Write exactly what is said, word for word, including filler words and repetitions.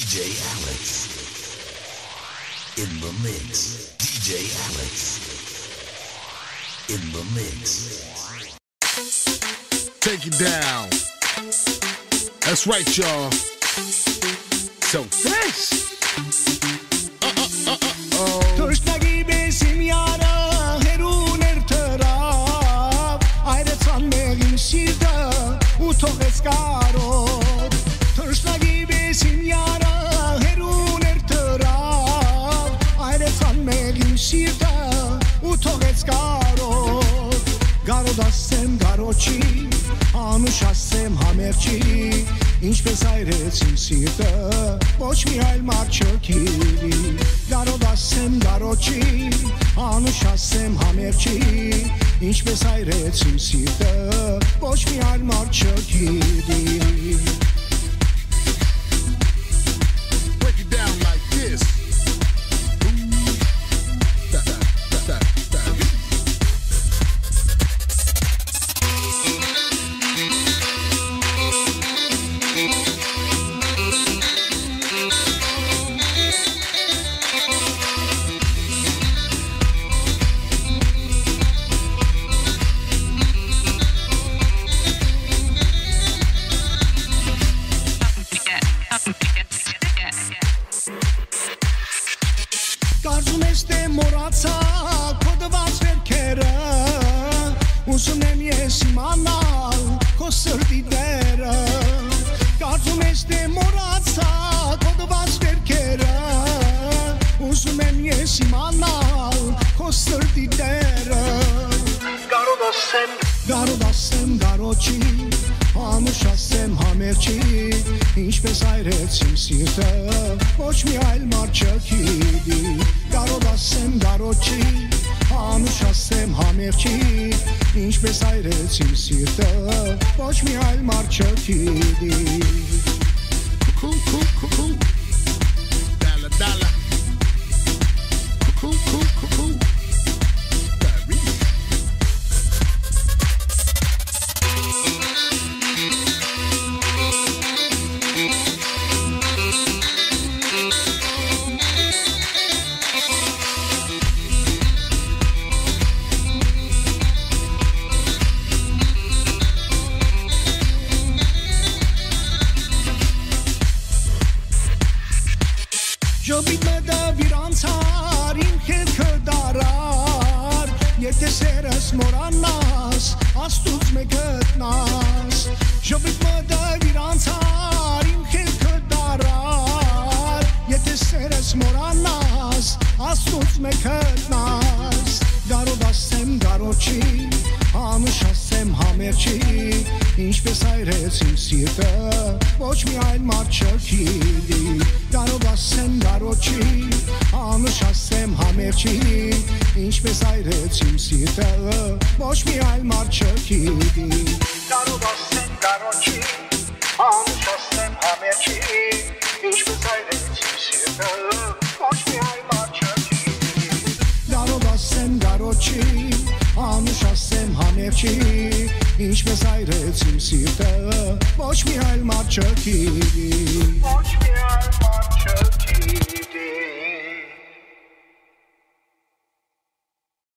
J Alex in the mix. D J Alex in the mix. Take it down. That's right, y'all. So fresh. Uh, uh, uh, uh, oh. Tırstagi besim yara herun erterav Ayretsan megin sirda utok eskarod Tırstagi besim yara herun erterav Ayretsan megin sirda utok eskarod Garodasem garochi Անուշասեմ համերջի Ինչպես այրեցիմ սիրտը Ոչ մի այլ մարդ չքիրի Գարոդ ասեմ գարոջի Անուշասեմ համերջի Ինչպես այրեցիմ սիրտը Ոչ մի այլ մարդ չքիրի Break it down like this. Da, da, da, da, da. Կարծում ես թե մոռացա քո դված վերքերը Ուզում եմ ես իմանալ քո սրտի դերը Կարծում ես թե մոռացա քո դված վերքերը Ուզում եմ ես իմանալ քո սրտի դերը Կարոդ ասեմ Կարոդ ասեմ գարոջի Անուշ ասեմ համերջի Ինչպես այրեցիմ սիրտը Ոչ մի այլ մարդ չքիրի Կարոդ ասեմ գարոջի Անուշ ասեմ համերջի Ինչպես այրեցիմ սիրտը Ոչ մի այլ մարդ չքիրի Cool, cool, cool, cool. Dollar, dollar. Cool, cool, cool, cool. Remix. Ժոբիտ մը դավիր անցար, իմ խելքը դարար Եթե սերս մորանաս, աստուց մե գտնաս Ժոբիտ մը դավիր անցար, իմ խելքը դարար Եթե սերս մորանաս, աստուց մե գտնաս Գարոդ ասեմ գարոջի, անուշ ասեմ համերջի Ինչպես այրեցիմ սիրտը, ոչ մի այլ մարդ չքիրի Գարոդ ասեմ գարոջի, անուշ ասեմ համերջի Ինչպես այրեցիմ սիրտը, ոչ մի այլ մարդ չքիրի Գարոդ ասեմ գարոջի, անուշ ասեմ համերջի Ինչպես այրեցիմ սիրտը, ոչ մի այլ մարդ չքիրի Գարոդ ասեմ գարոջի, անուշ ասեմ համերջի Ինչպես այրեցիմ սիրտը, ոչ մի այլ մարդ չքիրի Ոչ մի այլ մարդ չքիրի